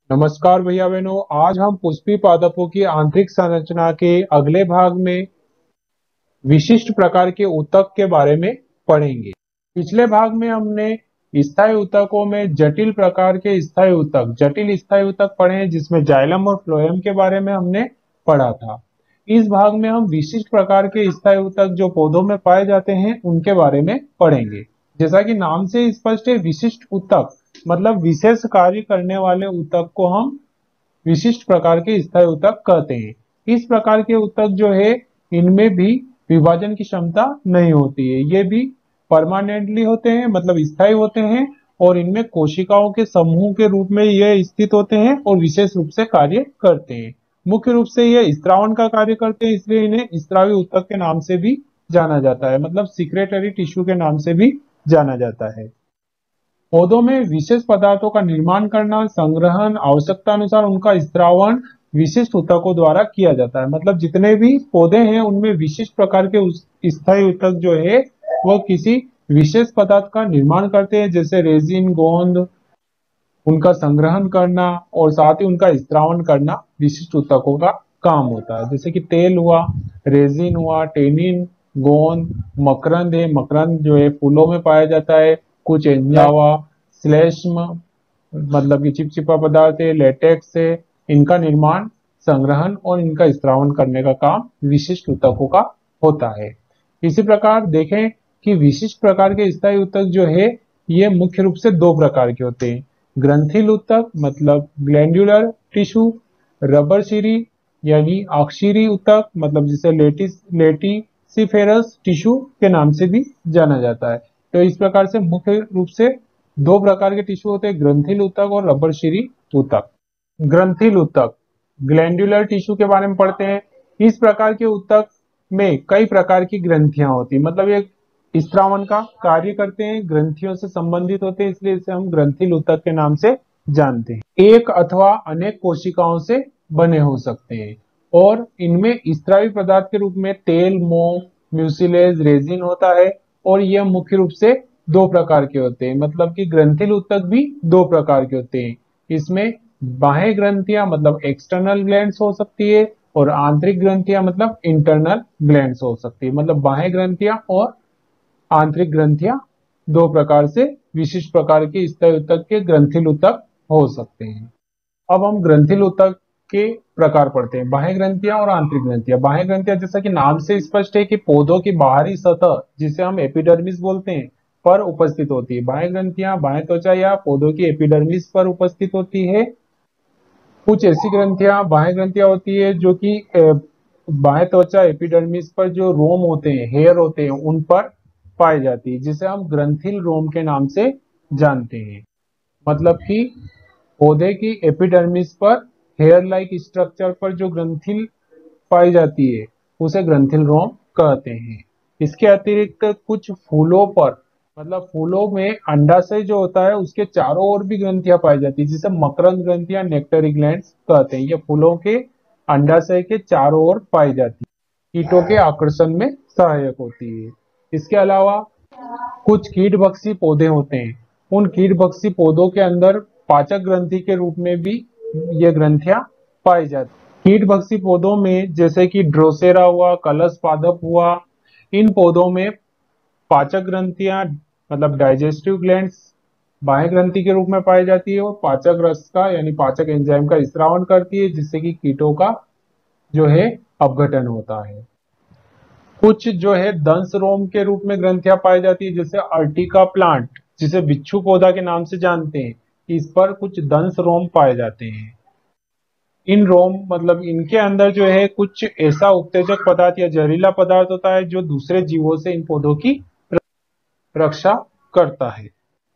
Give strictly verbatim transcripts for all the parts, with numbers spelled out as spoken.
नमस्कार भैया बहनों, आज हम पुष्पी पादपों की आंतरिक संरचना के अगले भाग में विशिष्ट प्रकार के ऊतक के बारे में पढ़ेंगे। पिछले भाग में हमने स्थायी ऊतकों में जटिल प्रकार के स्थायी ऊतक जटिल स्थायी ऊतक पढ़े हैं, जिसमें जाइलम और फ्लोएम के बारे में हमने पढ़ा था। इस भाग में हम विशिष्ट प्रकार के स्थायी ऊतक जो पौधों में पाए जाते हैं उनके बारे में पढ़ेंगे। जैसा कि नाम से स्पष्ट है, विशिष्ट ऊतक मतलब विशेष कार्य करने वाले ऊतक को हम विशिष्ट प्रकार के स्थायी ऊतक कहते हैं। इस प्रकार के ऊतक जो है, इनमें भी विभाजन की क्षमता नहीं होती है। ये भी परमानेंटली होते हैं, मतलब स्थायी होते हैं, और इनमें कोशिकाओं के समूह के रूप में ये स्थित होते हैं और विशेष रूप से कार्य करते हैं। मुख्य रूप से ये स्त्रावन का कार्य करते हैं, इसलिए इन्हें स्त्रावी ऊतक के नाम से भी जाना जाता है, मतलब सिक्रेटरी टिश्यू के नाम से भी जाना जाता है। पौधों में विशेष पदार्थों का निर्माण करना, संग्रहण, आवश्यकता अनुसार उनका स्त्रावण विशिष्ट ऊतकों द्वारा किया जाता है। मतलब जितने भी पौधे हैं उनमें विशिष्ट प्रकार के स्थायी ऊतक जो है वह किसी विशेष पदार्थ का निर्माण करते हैं, जैसे रेजिन, गोंद, उनका संग्रहण करना और साथ ही उनका स्त्रावण करना विशिष्ट ऊतकों का काम होता है। जैसे कि तेल हुआ, रेजिन हुआ, टेनिन, गोंद, मकरंद है। मकरंद जो है फूलों में पाया जाता है। कुछ एंजावा, श्लेष्म मतलब कि चिपचिपा पदार्थ है, लेटेक्स है। इनका निर्माण, संग्रहण और इनका स्त्रावण करने का काम विशिष्ट ऊतकों का होता है। इसी प्रकार देखें कि विशिष्ट प्रकार के स्थायी ऊतक जो है ये मुख्य रूप से दो प्रकार के होते हैं। ग्रंथिल ऊतक मतलब ग्लैंडुलर टिश्यू, रबरशिरी यानी अक्षीरी ऊतक मतलब जिसे लेटिस लेटिसिफेरस टिश्यू के नाम से भी जाना जाता है। तो इस प्रकार से मुख्य रूप से दो प्रकार के टिश्यू होते हैं, ग्रंथिल ऊतक और रबरशिरी ऊतक। ग्रंथिल ऊतक ग्लैंडुलर टिश्यू के बारे में पढ़ते हैं। इस प्रकार के ऊतक में कई प्रकार की ग्रंथियां होती है, मतलब ये स्त्रावन का कार्य करते हैं, ग्रंथियों से संबंधित होते हैं, इसलिए इसे हम ग्रंथिल ऊतक के नाम से जानते हैं। एक अथवा अनेक कोशिकाओं से बने हो सकते हैं और इनमें स्त्रावी पदार्थ के रूप में तेल, मोम, म्यूसिलेज, रेजिन होता है। और यह मुख्य रूप से दो प्रकार के होते हैं, मतलब कि ग्रंथिल ऊतक भी दो प्रकार के होते हैं। इसमें बाह्य ग्रंथियां मतलब एक्सटर्नल ग्लैंड्स हो सकती है और आंतरिक ग्रंथियां मतलब इंटरनल ग्लैंड्स हो सकती है। मतलब बाह्य ग्रंथियां और आंतरिक ग्रंथियां दो प्रकार से विशिष्ट प्रकार के स्थायी ऊतक के ग्रंथिल ऊतक हो सकते हैं। अब हम ग्रंथिल ऊतक के प्रकार पढ़ते हैं, बाह्य ग्रंथियां और आंतरिक ग्रंथियां। बाह्य ग्रंथियां जैसा कि नाम से स्पष्ट है कि पौधों की बाहरी सतह, जिसे हम एपिडर्मिस बोलते हैं, पर उपस्थित होती है। बाह्य ग्रंथियां बाह्य त्वचा या पौधों की एपिडर्मिस पर उपस्थित होती है। कुछ ऐसी ग्रंथियां बाह्य ग्रंथियां होती है जो कि बाह्य त्वचा एपिडर्मिस पर जो रोम होते हैं, हेयर होते हैं, उन पर पाई जाती है, जिसे हम ग्रंथिल रोम के नाम से जानते हैं। मतलब कि पौधे की एपिडर्मिस पर हेयर लाइक स्ट्रक्चर पर जो ग्रंथिल पाई जाती है उसे ग्रंथिल रोम कहते हैं। इसके अतिरिक्त कुछ फूलों पर, मतलब फूलों में अंडाशय जो होता है उसके चारों ओर भी ग्रंथियां पाई जाती है, जिसे मकरंद ग्रंथियां, नेक्टरी ग्लैंड्स कहते हैं। ये फूलों के अंडाशय के चारों ओर पाई जाती है, कीटों के आकर्षण में सहायक होती है। इसके अलावा कुछ कीटभक्षी पौधे होते हैं, उन कीटभक्षी पौधों के अंदर पाचक ग्रंथि के रूप में भी ये ग्रंथियां पाई जाती। कीटभक्षी पौधों में जैसे कि ड्रोसेरा हुआ, कलश पादप हुआ, इन पौधों में पाचक ग्रंथियां मतलब डाइजेस्टिव ग्लैंड्स बाह्य ग्रंथि के रूप में पाई जाती है और पाचक रस का यानी पाचक एंजाइम का स्त्रावन करती है, जिससे कि कीटों का जो है अपघटन होता है। कुछ जो है दंश रोम के रूप में ग्रंथियां पाई जाती है, जैसे अर्टिका प्लांट, जिसे बिच्छू पौधा के नाम से जानते हैं, इस पर कुछ दंश रोम पाए जाते हैं। इन रोम मतलब इनके अंदर जो है कुछ ऐसा उत्तेजक पदार्थ या जहरीला पदार्थ होता है जो दूसरे जीवों से इन पौधों की रक्षा करता है।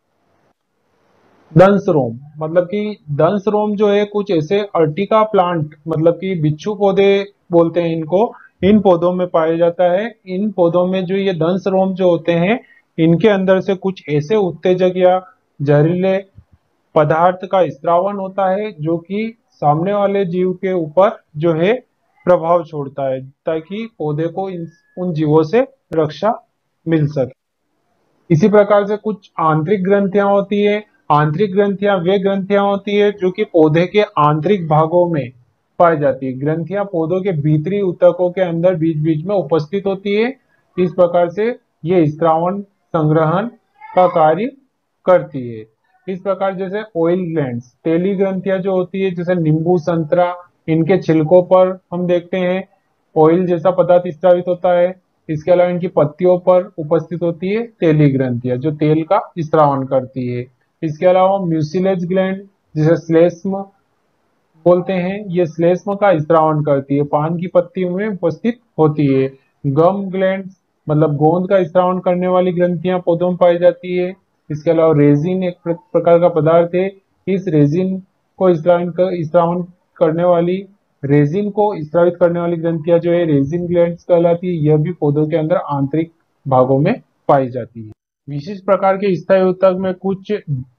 दंश रोम मतलब कि दंश रोम जो है कुछ ऐसे अर्टिका प्लांट मतलब कि बिच्छू पौधे बोलते हैं इनको, इन पौधों में पाया जाता है। इन पौधों में जो ये दंश रोम जो होते हैं, इनके अंदर से कुछ ऐसे उत्तेजक या जहरीले पदार्थ का स्त्रावन होता है जो कि सामने वाले जीव के ऊपर जो है प्रभाव छोड़ता है, ताकि पौधे को इन उन जीवों से रक्षा मिल सके। इसी प्रकार से कुछ आंतरिक ग्रंथियां होती है। आंतरिक ग्रंथियां वे ग्रंथियां होती है जो कि पौधे के आंतरिक भागों में पाई जाती है। ग्रंथियां पौधों के भीतरी ऊतकों के अंदर बीच बीच में उपस्थित होती है। इस प्रकार से ये स्त्रावन संग्रहण का कार्य करती है। इस प्रकार जैसे ऑयल ग्लैंड्स, तेली ग्रंथियां जो होती है जैसे नींबू, संतरा, इनके छिलकों पर हम देखते हैं ऑयल जैसा पदार्थ स्रावित होता है। इसके अलावा इनकी पत्तियों पर उपस्थित होती है तेली ग्रंथियां जो तेल का स्रावन करती है। इसके अलावा म्यूसिलेज ग्लैंड जिसे श्लेष्म बोलते हैं, ये श्लेष्म का स्रावन करती है, पान की पत्तियों में उपस्थित होती है। गम ग्लैंड मतलब गोंद का स्रावन करने वाली ग्रंथियां पौधों में पाई जाती है। इसके अलावा रेजिन एक प्र- प्रकार का पदार्थ है। इस रेजिन को स्रावन कर, स्रावन करने वाली रेजिन को स्रावित करने वाली ग्रंथियां जो है रेजिन ग्लैंड्स कहलाती है। यह भी पौधों के अंदर आंतरिक भागों में पाई जाती है। विशिष्ट प्रकार के स्थायी ऊतक में कुछ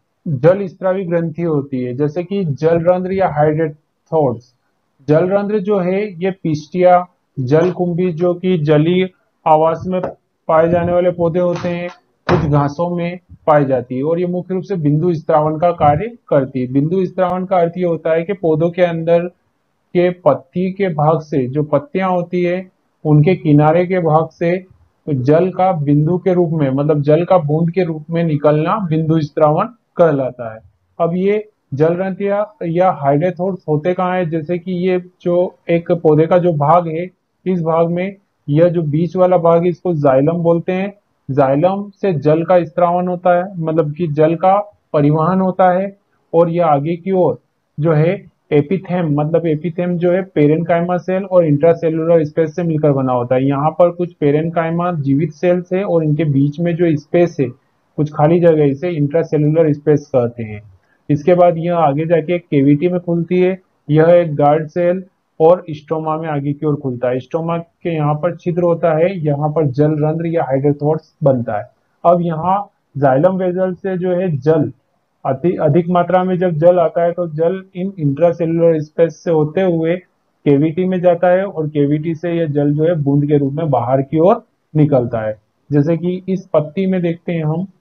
जल स्रावी ग्रंथि होती है जैसे कि जलरंध्र या हाइड्रोथोड्स। जलरंध्र जो है ये पिस्टिया, जलकुंभी जो कि जलीय आवास में पाए जाने वाले पौधे होते हैं, कुछ घासों में पाई जाती है और ये मुख्य रूप से बिंदु स्त्रावन का कार्य करती है। बिंदु स्त्रावन का अर्थ ये होता है कि पौधों के अंदर के पत्ती के भाग से जो पत्तियां होती है उनके किनारे के भाग से जल का बिंदु के रूप में मतलब जल का बूंद के रूप में निकलना बिंदु स्त्रावन कहलाता है। अब ये जलरंतिया या हाइड्रोथोड्स होते कहाँ है, जैसे कि ये जो एक पौधे का जो भाग है इस भाग में यह जो बीच वाला भाग है इसको जाइलम बोलते हैं। जाइलम से जल का स्त्रावन होता है मतलब कि जल का परिवहन होता है। और यह आगे की ओर जो है एपिथेम मतलब एपिथेम जो है पेरेनकाइमा सेल और इंट्रासेलुलर स्पेस से मिलकर बना होता है। यहाँ पर कुछ पेरेनकाइमा जीवित सेल्स है और इनके बीच में जो स्पेस है कुछ खाली जगह इसे इंट्रासेलुलर स्पेस कहते हैं। इसके बाद यह आगे जाके एक केविटी में खुलती है। यह एक गार्ड सेल और स्टोमा में आगे की ओर खुलता है। स्टोमा के यहाँ पर छिद्र होता है, यहाँ पर जल रंध्र या हाइड्रोथोड्स बनता है। अब यहाँ जाइलम वेजल से जो है जल अति अधिक मात्रा में जब जल आता है तो जल इन इंट्रासेलुलर स्पेस से होते हुए केविटी में जाता है और केविटी से यह जल जो है बूंद के रूप में बाहर की ओर निकलता है। जैसे कि इस पत्ती में देखते हैं हम,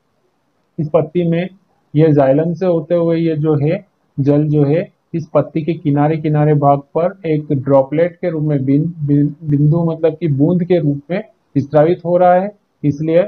इस पत्ती में यह जाइलम से होते हुए ये जो है जल जो है इस पत्ती के किनारे किनारे भाग पर एक ड्रॉपलेट के रूप में बिन, बिन, बिंदु मतलब कि बूंद के रूप में स्रावित हो रहा है, इसलिए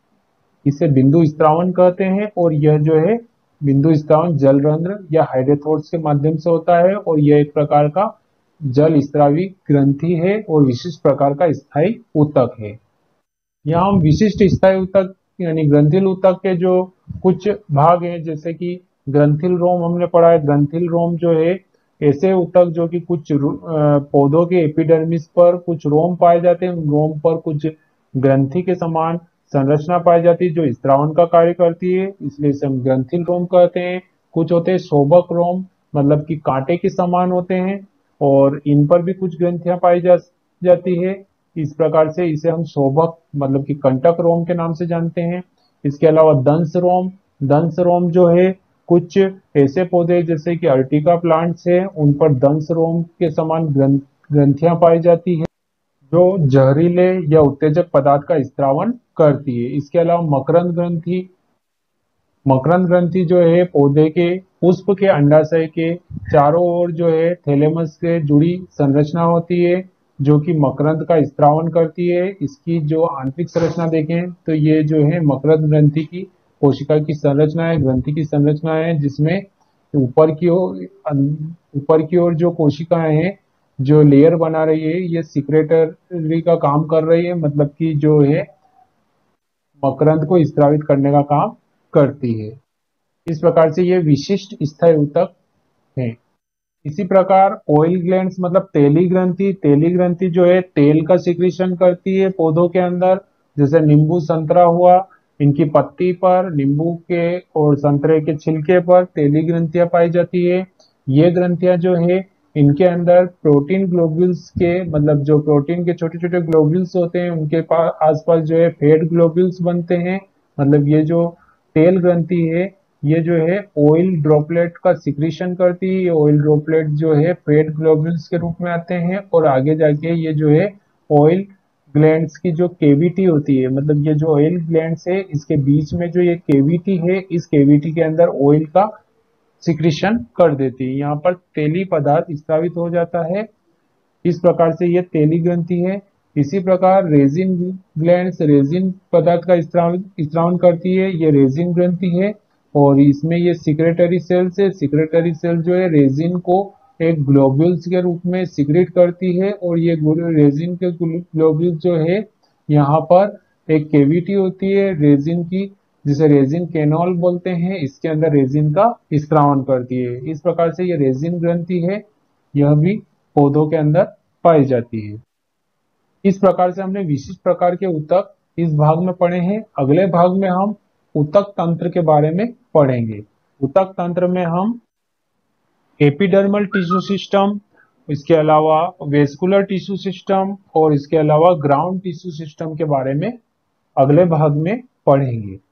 इसे बिंदु स्त्रावन कहते हैं। और यह जो है बिंदु स्त्रावन जलरंध्र या हाइड्रोथोड्स के माध्यम से होता है और यह एक प्रकार का जल स्त्रावी ग्रंथि है और विशिष्ट प्रकार का स्थायी ऊतक है। यहाँ हम विशिष्ट स्थायी ऊतक यानी ग्रंथिल ऊतक के जो कुछ भाग हैं जैसे कि ग्रंथिल रोम हमने पढ़ा है। ग्रंथिल रोम जो है ऐसे ऊतक जो कि कुछ रू- अ, पौधों के एपिडर्मिस पर कुछ रोम पाए जाते हैं, उन रोम पर कुछ ग्रंथि के समान संरचना पाई जाती है जो स्त्रावन का कार्य करती है, इसलिए इसे हम ग्रंथिल रोम कहते हैं। कुछ होते हैं शोभक रोम मतलब कि कांटे के समान होते हैं और इन पर भी कुछ ग्रंथियां पाई जा जाती है। इस प्रकार से इसे हम शोभक मतलब कि कंटक रोम के नाम से जानते हैं। इसके अलावा दंश रोम, दंश रोम जो है कुछ ऐसे पौधे जैसे कि अर्टिका प्लांट्स है उन पर दंश रोम के समान ग्रंथ ग्रंथियां पाई जाती है जो जहरीले या उत्तेजक पदार्थ का स्त्रावन करती है। इसके अलावा मकरंद ग्रंथि, मकरंद ग्रंथि जो है पौधे के पुष्प के अंडाशय के चारों ओर जो है थैलेमस से जुड़ी संरचना होती है जो कि मकरंद का स्त्रावन करती है। इसकी जो आंतरिक संरचना देखें तो ये जो है मकरंद ग्रंथि की कोशिका की संरचना है, ग्रंथि की संरचना है जिसमें ऊपर की ओर ऊपर की ओर जो कोशिकाएं हैं जो लेयर बना रही है ये सिक्रेटरी का काम कर रही है मतलब कि जो है मकरंद को स्रावित करने का काम करती है। इस प्रकार से ये विशिष्ट स्थायी ऊतक है। इसी प्रकार ऑयल ग्लैंड्स मतलब तेली ग्रंथि, तेली ग्रंथि जो है तेल का सिक्रीशन करती है पौधों के अंदर। जैसे नींबू संतरा हुआ, इनकी पत्ती पर नींबू के और संतरे के छिलके पर तेली ग्रंथियां पाई जाती है। ये ग्रंथियां जो है इनके अंदर प्रोटीन ग्लोब्यूल्स के मतलब जो प्रोटीन के छोटे छोटे ग्लोब्यूल्स होते हैं उनके पास आसपास जो है फेट ग्लोब्यूल्स बनते हैं। मतलब ये जो तेल ग्रंथि है ये जो है ऑयल ड्रॉपलेट का सिक्रीशन करती है। ऑयल ड्रॉपलेट जो है फेट ग्लोब्यूल्स के रूप में आते हैं और आगे जाके ये जो है ऑयल ग्लैंड्स की जो केविटी होती है, मतलब ये जो ऑयल ग्लैंड्स है इसके बीच में जो ये केविटी है, इस केविटी के अंदर ऑयल का सिक्रीशन कर देती है। यहाँ पर तेली पदार्थ स्रावित हो जाता है। इस प्रकार से ये तेली ग्रंथि है। इसी प्रकार रेजिन ग्लैंड्स रेजिन पदार्थ का स्त्राव स्त्रावन करती है, ये रेजिन ग्रंथि है। और इसमें ये सिक्रेटरी सेल्स है। सिक्रेटरी सेल जो है रेजिन को एक ग्लोब्यूल्स के रूप में सिक्रेट करती है, और ये रेजिन के ग्लोब्यूल्स जो है यहाँ पर एक केविटी होती है रेजिन की, जिसे रेजिन कैनॉल बोलते हैं, इसके अंदर रेजिन का स्त्रावन करती है। इस प्रकार से ये रेजिन ग्रंथि है, यह भी पौधों के अंदर पाई जाती है। इस प्रकार से हमने विशिष्ट प्रकार के ऊतक इस भाग में पढ़े हैं। अगले भाग में हम ऊतक तंत्र के बारे में पढ़ेंगे। ऊतक तंत्र में हम एपिडर्मल टिश्यू सिस्टम, इसके अलावा वेस्कुलर टिश्यू सिस्टम और इसके अलावा ग्राउंड टिश्यू सिस्टम के बारे में अगले भाग में पढ़ेंगे।